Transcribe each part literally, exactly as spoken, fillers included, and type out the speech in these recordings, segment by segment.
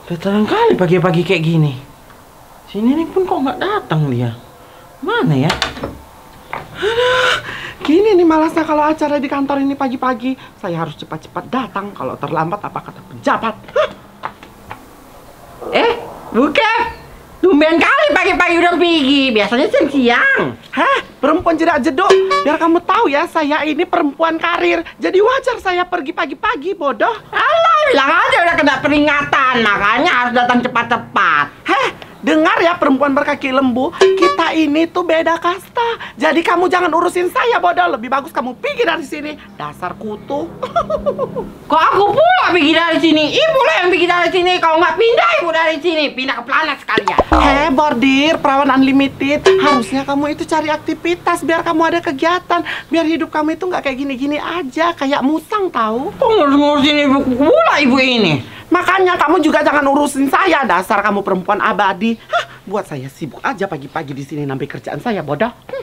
Datang kali pagi-pagi kayak gini. Sini nih pun kok nggak datang dia. Mana ya? Aduh, gini nih malasnya kalau acara di kantor ini pagi-pagi. Saya harus cepat-cepat datang. Kalau terlambat apa kata pejabat? Hah? Eh, bukan. Tumben kali pagi-pagi udah pergi. Biasanya siang-siang. Hah? Perempuan jerak jeduk. Biar kamu tahu ya, saya ini perempuan karir. Jadi wajar saya pergi pagi-pagi, bodoh. Alah, bilang aja udah kena peringatan. Makanya harus datang cepat-cepat. Heh, dengar ya perempuan berkaki lembu. Kita ini tuh beda kasta. Jadi kamu jangan urusin saya, bodoh. Lebih bagus kamu pergi dari sini. Dasar kutu. Kok aku pula pergi dari sini? Ibu lah yang pergi dari sini. Kalau nggak pindah ibu dari sini, pindah ke planet sekalian. Heh, bordir, perawan unlimited. Harusnya kamu itu cari aktivitas biar kamu ada kegiatan. Biar hidup kamu itu nggak kayak gini-gini aja, kayak musang tahu. Kok ngurus-ngurusin ibu pula ibu ini? Makanya kamu juga jangan urusin saya. Dasar kamu perempuan abadi. Hah, buat saya sibuk aja pagi-pagi di sini nambah kerjaan saya, bodoh. Hmm.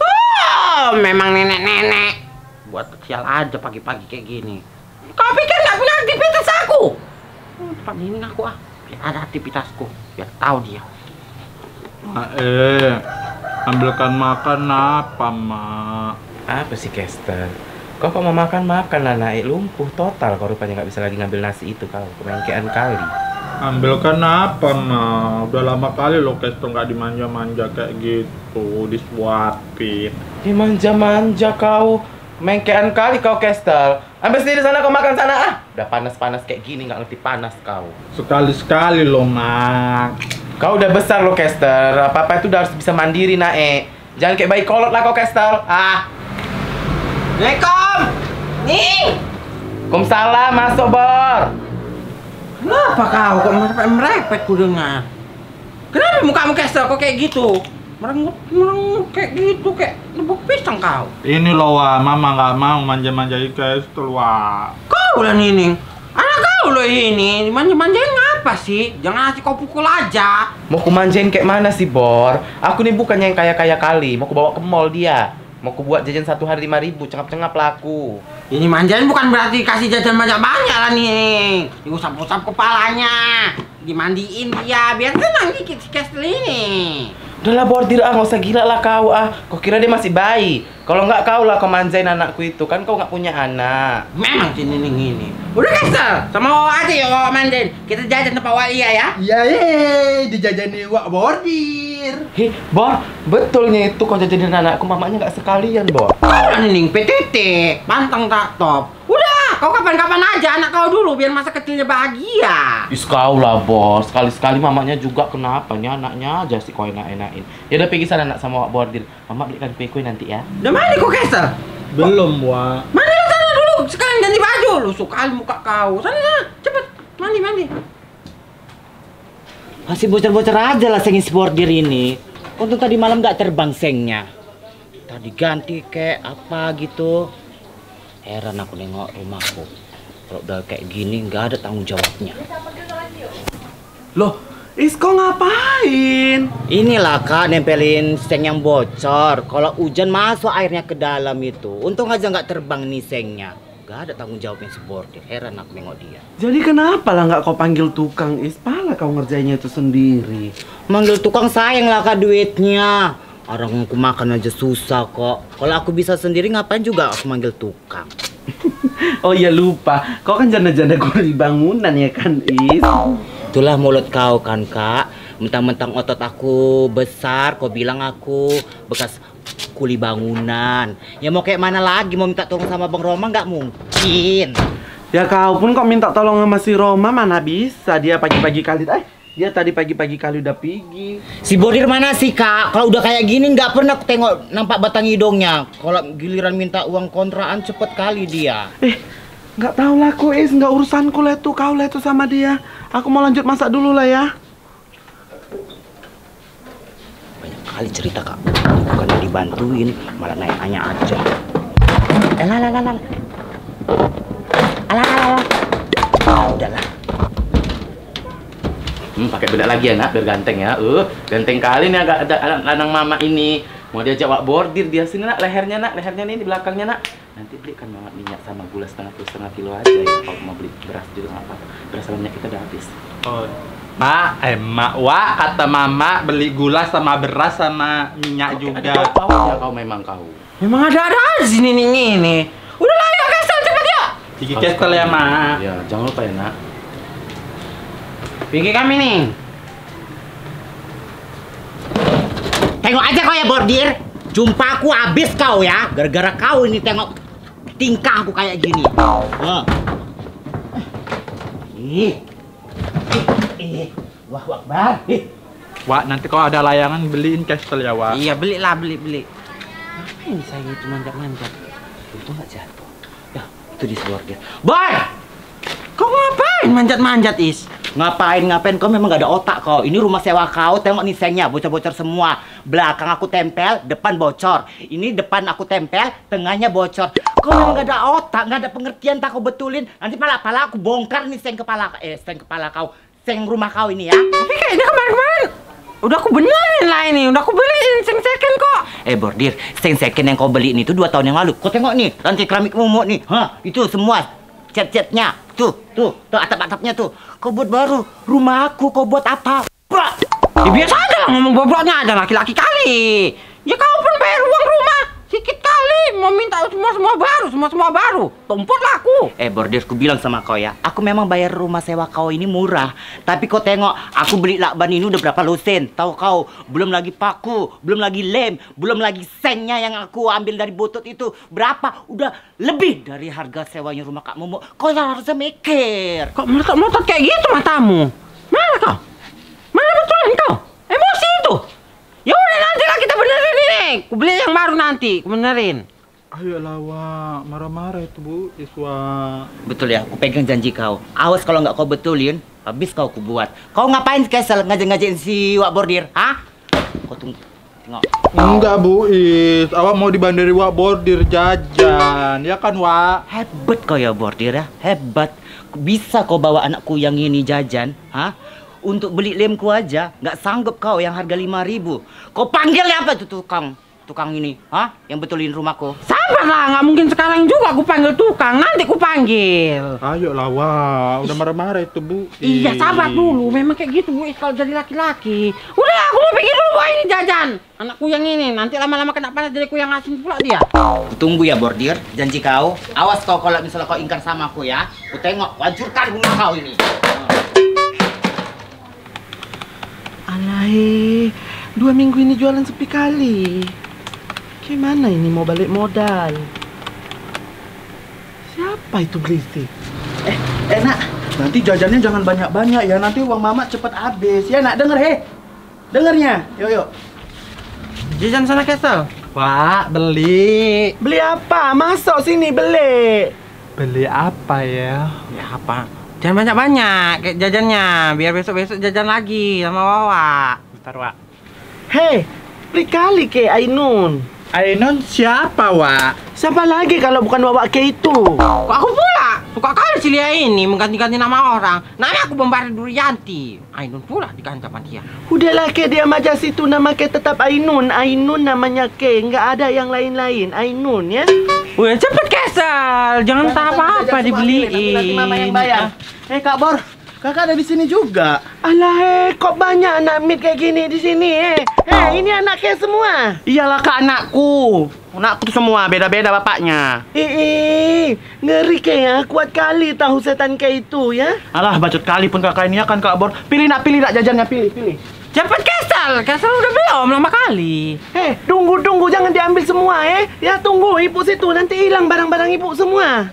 Oh, memang nenek-nenek. Buat kecil aja pagi-pagi kayak gini. Kau pikir nggak punya aktivitas aku? Hmm, tempat ini aku ah. Biar ada aktivitasku. Biar tahu dia. Mak, eh, ambilkan makan apa, Mak? Apa sih, Kester? Kau kok mau makan-makan lah, naik lumpuh total. Kau rupanya nggak bisa lagi ngambil nasi itu, kau kemengkean kali. Ambilkan apa, Mak? Udah lama kali lo Kester nggak dimanja-manja kayak gitu, disuapin. Dimanja-manja kau, mengkean kali kau, Kester. Ambil sendiri sana, kau makan sana ah. Udah panas-panas kayak gini nggak ngerti panas kau. Sekali-sekali lo, Mak. Kau udah besar lo, Kester. Apa-apa itu udah harus bisa mandiri, naik. Jangan kayak bayi kolot lah kau, Kester. Ah. Assalamualaikum. Nih. Waalaikumsalam, masuk, Bor. Kenapa kau kok merepet merepet ku dengar? Kenapa mukamu Kester kok kayak gitu? Merengut merengut kayak gitu kayak lebuk pisang kau. Ini loh, Wak. Mama nggak mau manja-manjain Kester, Wak. Kau lah Nining. Anak kau loh ini, manja-manjain ngapa sih? Jangan asik kau pukul aja. Mau ku manjain kayak mana sih, Bor? Aku nih bukannya yang kaya-kaya kali. Mau ku bawa ke mall dia. Mau ku buat jajan satu hari lima ribu, cengap-cengap laku. Ini manjain bukan berarti kasih jajan banyak-banyak lah nih. Diusap-usap kepalanya, dimandiin dia, biar tenang dikit si Kester ini. Udah lah, Bordir, ah, nggak usah gila lah kau ah. Kau kira dia masih bayi? Kalau nggak kau lah kau manjain anakku itu, kan kau nggak punya anak. Memang si Nining ini. Udah Kester, sama Wawa aja ya Wawa manjain. Kita jajan tempat Walia ya. Iya, ye, dijajani Wak Bordir. Hei, Bor, betulnya itu kau jajanin anakku, mamanya nggak sekalian, Bor. Kau Nining, P T T, pantang tak top. Udah, kau kapan-kapan aja anak kau dulu biar masa kecilnya bahagia. Is kau lah, Bos. Sekali-sekali mamanya juga kenapa nih anaknya aja sih kau enak-enakin. Ya udah pergi sana nak sama Wak Bordir. Mama belikan kue-kue nanti ya. Udah mandi kok Kester? Belum, Wak. Mandi lah sana dulu, sekarang ganti baju. Lu suka muka kau. Sana sana, cepet mandi mandi. Masih bocor-bocor aja lah sengin Bordir ini. Untung tadi malam nggak terbang sengnya. Tadi ganti kayak apa gitu. Heran aku nengok rumahku. Kalau udah kayak gini nggak ada tanggung jawabnya. Loh, Isko ngapain? Inilah Kak, nempelin seng yang bocor. Kalau hujan masuk airnya ke dalam itu. Untung aja nggak terbang nih sengnya. Gak ada tanggung jawabnya si Bordir. Heran aku nengok dia. Jadi kenapa lah nggak kau panggil tukang Is? Malah kau ngerjainnya itu sendiri. Manggil tukang sayang lah Kak duitnya. Orang aku makan aja susah kok. Kalau aku bisa sendiri ngapain juga aku manggil tukang. Oh iya lupa, kau kan janda-janda kuli bangunan ya kan Is? Itulah mulut kau kan Kak. Mentang-mentang otot aku besar, kau bilang aku bekas kuli bangunan. Ya mau kayak mana lagi, mau minta tolong sama Bang Roma nggak mungkin. Ya kau pun kok minta tolong sama si Roma, mana bisa dia pagi-pagi kali. Eh, dia tadi pagi-pagi kali udah pergi. Si Bordir mana sih Kak? Kalau udah kayak gini nggak pernah aku tengok nampak batang hidungnya. Kalau giliran minta uang kontrakan cepet kali dia. Eh, nggak tahu lah aku Is, nggak urusanku lah tuh, kau lah tuh sama dia. Aku mau lanjut masak dulu lah ya. Banyak kali cerita Kak. Bukannya dibantuin, malah nanya-nanya aja. Eh lah lah lah lah. Alah alah alah. Oh, udahlah. Hmm, pakai bedak lagi ya nak, biar ganteng ya. Uh, ganteng kali nih agak ada anak lanang mama ini. Mau diajak Wak Bordir dia sini nak, lehernya nak, lehernya nih di belakangnya nak. Nanti belikan mama minyak sama gula setengah kilo setengah kilo aja ya. Kalau mau beli beras juga nggak apa-apa. Beras sama minyak kita udah habis. Oh, Ma, eh, Ma, Wak, kata Mama beli gula sama beras sama minyak juga. Ada kau ya kau memang kau. Memang ada-ada aja sini nih ini. Udah lah ya Kestel cepet ya. Gigi Kestel ya, Ma. Ya, jangan lupa ya, Nak. Pinggir kami nih. Tengok aja kau ya, Bordir. Jumpa aku habis kau ya. Gara-gara kau ini tengok tingkah aku kayak gini. Nah. Ih. Ih. Wah, Akbar. Ih. Wak, nanti kalau ada layangan beliin Kestel ya, Wak. Iya belilah beli beli. Ngapain saya itu manjat-manjat? Itu nggak jatuh. Ya, itu di Bordir. Boy! Kau ngapain manjat-manjat Is? Ngapain ngapain kau memang gak ada otak kau. Ini rumah sewa kau, tengok nih sengnya bocor-bocor semua. Belakang aku tempel, depan bocor. Ini depan aku tempel, tengahnya bocor. Kau memang gak ada otak, gak ada pengertian, tak kau betulin. Nanti pala-pala aku bongkar nih seng kepala eh seng kepala kau, seng rumah kau ini ya. Tapi kayaknya kemarin-kemarin udah aku benerin lah ini, udah aku beliin seng second kok. Eh Bordir, seng second yang kau beli ini tuh dua tahun yang lalu. Kau tengok nih, lantai keramik momok nih. Hah, itu semua cat-catnya. Tuh, tuh, tuh atap-atapnya tuh. Kau buat baru, rumah aku kau buat apa? Brak. Ya biasa aja lah ngomong bobroknya ada laki-laki kali. Ya kau pun bayar uang rumah sedikit kali, mau minta semua-semua baru, semua-semua baru. Tumput lah aku. Eh Bordir, aku bilang sama kau ya, aku memang bayar rumah sewa kau ini murah. Tapi kau tengok, aku beli lakban ini udah berapa lusin. Tahu kau, belum lagi paku, belum lagi lem, belum lagi sengnya yang aku ambil dari butut itu. Berapa? Udah lebih dari harga sewanya rumah Kak Momo. Kau yang harusnya mikir. Kok melotot-melotot kayak gitu matamu? Mana kau? Mana betulan kau? Emosi itu. Ya udah nanti lah kita benerin ini. Aku beli yang baru nanti, aku benerin. Ayolah, Wak. Marah-marah itu, Bu. Iswa. Betul ya, aku pegang janji kau. Awas kalau nggak kau betulin, habis kau kubuat. Kau ngapain Kesel ngajak-ngajakin si Wak Bordir? Hah? Kau tunggu. Tengok. Enggak, Bu Is. Awak mau dibanderi Wak Bordir jajan. Ya kan, Wak? Hebat kau ya Bordir ya, hebat. Bisa kau bawa anakku yang ini jajan, hah? Untuk beli lemku aja, nggak sanggup kau yang harga lima ribu. Kau panggil apa tuh tukang? Tukang ini, hah? Yang betulin rumahku. Sabar lah, nggak mungkin sekarang juga aku panggil tukang. Nanti aku panggil. Ayolah, Wak. Udah marah-marah itu, Bu Is. Iya, sabar dulu. Memang kayak gitu, Bu Is, kalau jadi laki-laki. Udah, aku mau pergi dulu, Boy, ini jajan. Anakku yang ini, nanti lama-lama kena panas jadi aku yang asin pula dia. Tunggu ya Bordir, janji kau. Awas kau kalau misalnya kau ingkar sama aku ya. Ku tengok, ku hancurkan rumah kau ini. Alay, dua minggu ini jualan sepi kali. Gimana ini mau balik modal? Siapa itu berisik? Eh, enak. Nanti jajannya jangan banyak-banyak ya. Nanti uang mama cepet habis. Ya, nak denger he. Dengernya. Yuk, yuk. Jajan sana Kesel. Wak, beli. Beli apa? Masuk sini beli. Beli apa ya? Ya apa? Jangan banyak-banyak kayak jajannya, biar besok-besok jajan lagi sama Wawa. Bentar, Wak. Hei, beli kali ke Ainun. Ainun siapa, Wak? Siapa lagi kalau bukan Wawa ke itu? Kok aku pula? Suka kali si Lia ini mengganti-ganti nama orang. Namanya aku Bombardir Durianti. Ainun pula diganti sama dia. Udahlah ke dia aja situ nama ke tetap Ainun. Ainun namanya ke, nggak ada yang lain-lain. Ainun ya. Wih, cepet Kesel, jangan tak apa-apa dibeliin. Nanti mama yang bayar. Eh Kak Bor, kakak ada di sini juga. Alah, eh, kok banyak anak mit kayak gini di sini eh? Eh, ini anak ke semua. Iyalah Kak, anakku. Anakku tuh semua beda-beda bapaknya. Eh, eh, ngeri ke ya, kuat kali tahu setan ke itu ya. Alah, bacot kali pun kakak ini ya kan, Kak Bor. Pilih nak, pilih nak jajannya, pilih, pilih. Cepet Kesel, Kesel udah belum lama kali. Eh, tunggu tunggu jangan diambil semua eh. Ya tunggu ibu situ nanti hilang barang-barang ibu semua.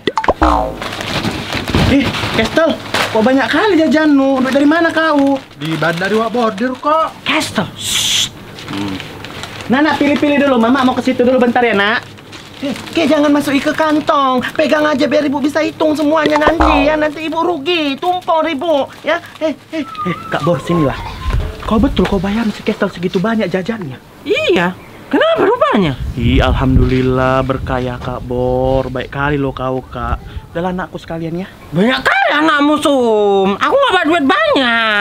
Eh, Kestel, kok banyak kali jajanmu? Duit dari mana kau? Di bandari Wak Bordir kok. Kesel, Hmm. Nana pilih-pilih dulu, mama mau ke situ dulu bentar ya nak. Eh, ke jangan masuk ke kantong, pegang aja biar ibu bisa hitung semuanya nanti ya. Nanti ibu rugi, tumpor ibu ya. Eh, eh, eh, Kak Bor sinilah. Kau betul kau bayar si Kestel segitu banyak jajannya? Iya, kenapa rupanya? Ih, alhamdulillah berkah Kak Bor. Baik kali lo kau Kak. Udahlah anakku sekalian ya. Banyak kali anakmu Sum. Aku nggak bawa duit banyak.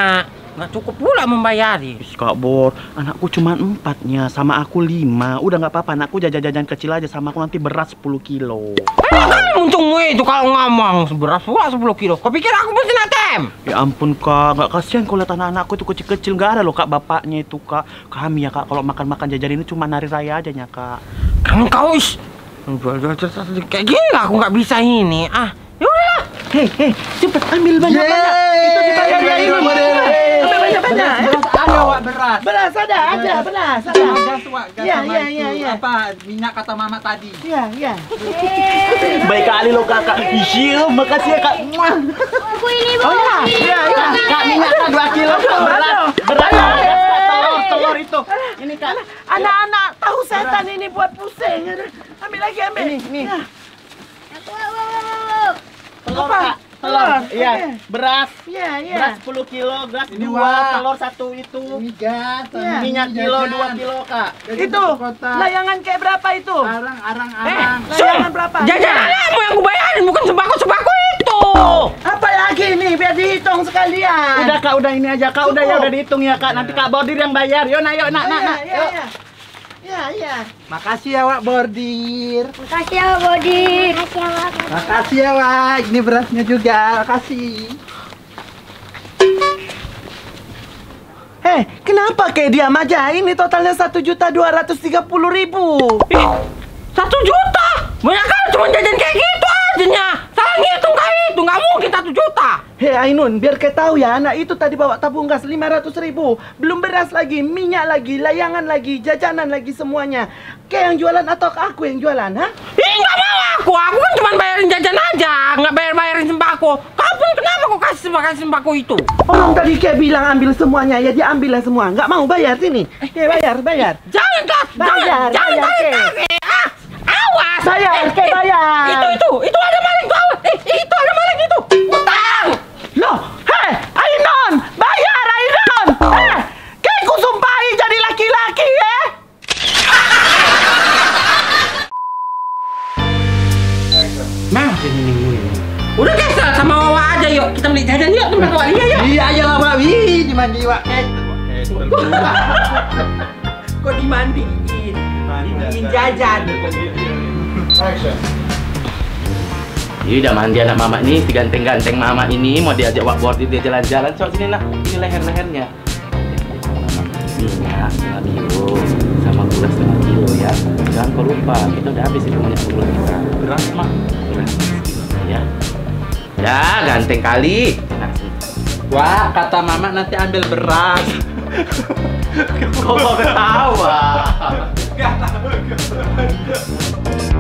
nggak cukup pula membayari. Ih, Kak Bor, anakku cuma empatnya, sama aku lima. Udah nggak apa-apa, anakku jajan-jajan kecil aja, sama aku nanti beras sepuluh kilo. Eh, untungmu itu kalau ngomong beras pula sepuluh kilo. Kau pikir aku mesti natem? Ya ampun Kak, nggak kasihan kalau lihat anak-anakku itu kecil-kecil. Nggak ada loh Kak bapaknya itu Kak. Kami ya Kak, kalau makan-makan jajan ini cuma hari raya aja ya Kak. Kan kau is jual-jual kayak gini aku nggak bisa ini. Ah, yaudah. Hei, hei, cepet ambil banyak-banyak. Itu dibayar ya ini. Ambil banyak-banyak. Beras ada wak beras. Beras ada, ada, beras ada. Gas wak, gas Iya, sama iya, itu. iya, iya. Apa minyak kata mama tadi. Iya, iya. Baik kali lo Kakak. Iya, makasih ya Kak. Muah. Buku ini bu. Oh iya, iya, iya. Kak, minyak Kak dua kilo. Beras, beras. Telur, telur itu. Ini Kak. Anak-anak tahu setan ini buat pusing. Ambil lagi, ambil. Ini, ini. Aku, aku, aku. Telur Apa? Kak. Telur. Telur, Iya, oke. beras. Iya, iya. Beras sepuluh kilo, beras Ini, dua, Wak. telur satu itu. Ini gas. Iya. Minyak kilo dua kilo Kak. Itu layangan kayak berapa itu? Arang, arang, Eh, arang. Layangan berapa? Jajananmu yang aku bayarin bukan sembako-sembako itu. Apa lagi nih biar dihitung sekalian? Udah Kak, udah ini aja Kak, udah ya udah dihitung ya Kak. Nanti Kak Bordir yang bayar. Yuk, nak, yuk, nak, Oh, nak, iya, nak. iya, Yuk. iya. Iya, iya. Makasih ya wak Bordir. Makasih ya Bodi. Makasih ya Wak. Makasih ya wak. Ini berasnya juga. Makasih. Hei, kenapa kayak diam aja? Ini totalnya satu juta dua ratus tiga puluh ribu. Ih, satu juta. Banyak kali cuma jajan kayak gitu aja. Salah ngitung kali itu nggak mungkin satu juta. Hei Ainun, biar kau tahu ya, anak itu tadi bawa tabung gas lima ratus ribu. Belum beras lagi, minyak lagi, layangan lagi, jajanan lagi semuanya. Kayak yang jualan atau aku yang jualan, ha? Ih, nggak mau aku. Aku kan cuma bayarin jajan aja, nggak bayar-bayarin sembako. Kau pun kenapa kau kasih sembako, sembako itu? Orang tadi kayak bilang ambil semuanya, ya dia ambil lah semua. Nggak mau bayar sini. Oke, bayar, bayar. Jangan kak, Bayar, jangan, jangan bayar, tarik tarik. Ah, awas. Bayar, Eh, Kek, eh, bayar. Itu, itu, itu ada maling tuh. Awas. Eh, itu ada maling itu. Utang. Loh, hei, Ainun, bayar Ainun. Eh, kayak ku sumpahi jadi laki-laki ya. Nah, udah kesel sama Wawa aja yuk. Kita beli jajan yuk tempat Wawa Lia yuk. Iya aja lah wak. Wih, dimandi wak. Eh, Kok dimandiin? Dibikin jajan. Ini udah mandi anak mama nih, si ganteng-ganteng mama ini mau diajak Wak Bordir dia jalan-jalan. Coba sini nak, ini leher-lehernya. Minyak setengah kilo sama gula setengah kilo ya. Jangan kau lupa, kita udah habis itu minyak gula kita. Beras mah, beras ya. Ya, ganteng kali. Nah, sini. wak, kata mama nanti ambil beras. Kok kau ketawa?